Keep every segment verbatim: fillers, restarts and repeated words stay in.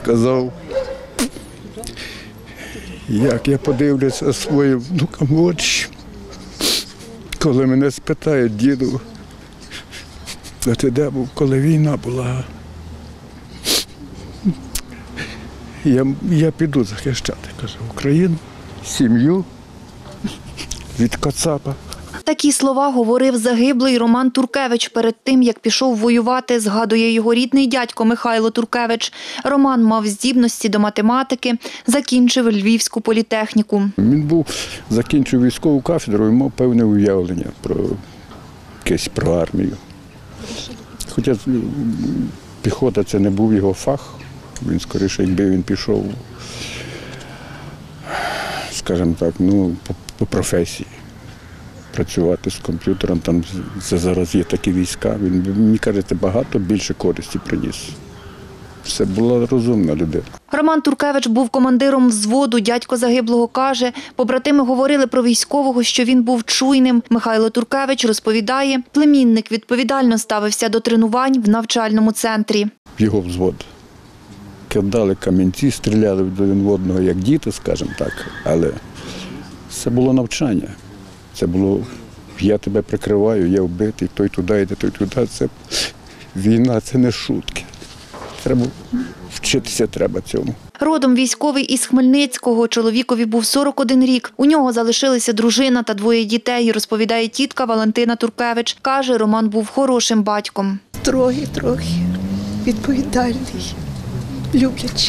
сказав, як я подивлюся своїм внукам в очі, коли мене спитають: діду, а ти де був, коли війна була? Я, я піду захищати, каже, Україну, сім'ю від кацапа. Такі слова говорив загиблий Роман Туркевич перед тим, як пішов воювати, згадує його рідний дядько Михайло Туркевич. Роман мав здібності до математики, закінчив Львівську політехніку. Він був, закінчив військову кафедру і мав певне уявлення про, якесь, про армію. Хоча піхота – це не був його фах, він скоріше, якби він пішов, скажімо так, ну, по, по професії. Працювати з комп'ютером, там зараз є такі війська, він, мені кажете, багато більше користі приніс. Це була розумна людина. Роман Туркевич був командиром взводу. Дядько загиблого каже, побратими говорили про військового, що він був чуйним. Михайло Туркевич розповідає, племінник відповідально ставився до тренувань в навчальному центрі. Його взвод. Кидали камінці, стріляли один в одного, як діти, скажімо так, але це було навчання. Це було, я тебе прикриваю, я вбитий, той туди йде, той туди. Це війна, це не шутки. Треба вчитися треба цьому. Родом військовий із Хмельницького. Чоловікові був сорок один рік. У нього залишилися дружина та двоє дітей, розповідає тітка Валентина Туркевич. Каже, Роман був хорошим батьком. Строгий трохи, відповідальний, люблячий.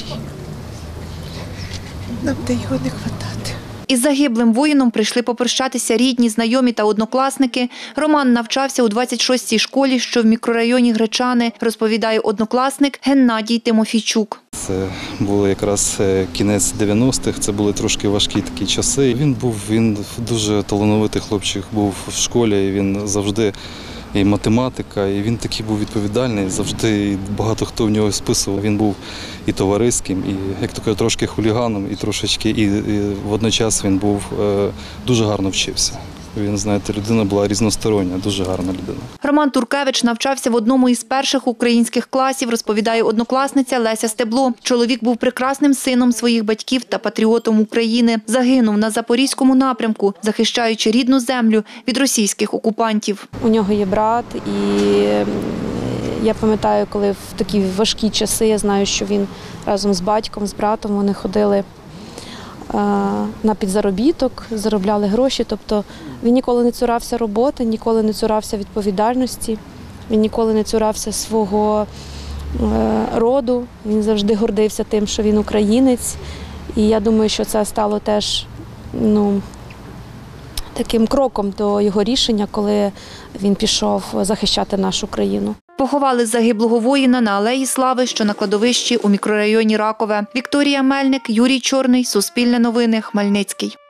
Нам де його не вистачати. Із загиблим воїном прийшли попрощатися рідні, знайомі та однокласники. Роман навчався у двадцять шостій школі, що в мікрорайоні Гречани, розповідає однокласник Геннадій Тимофійчук. Це було якраз кінець дев'яностих, це були трошки важкі такі часи. Він був, він дуже талановитий хлопчик був в школі, і він завжди і математика, і він такий був відповідальний, завжди і багато хто в нього списував. Він був і товариським, і, як то кажуть, трошки хуліганом, і трошечки, і, і водночас він був, е, дуже гарно вчився. Він, знаєте, людина була різностороння, дуже гарна людина. Роман Туркевич навчався в одному із перших українських класів, розповідає однокласниця Леся Стебло. Чоловік був прекрасним сином своїх батьків та патріотом України. Загинув на Запорізькому напрямку, захищаючи рідну землю від російських окупантів. У нього є брат, і я пам'ятаю, коли в такі важкі часи, я знаю, що він разом з батьком, з братом, вони ходили на підзаробіток, заробляли гроші. Тобто він ніколи не цурався роботи, ніколи не цурався відповідальності, він ніколи не цурався свого роду. Він завжди гордився тим, що він українець. І я думаю, що це стало теж, ну, таким кроком до його рішення, коли він пішов захищати нашу країну. Поховали загиблого воїна на Алеї Слави, що на кладовищі у мікрорайоні Ракове. Вікторія Мельник, Юрій Чорний, Суспільне новини, Хмельницький.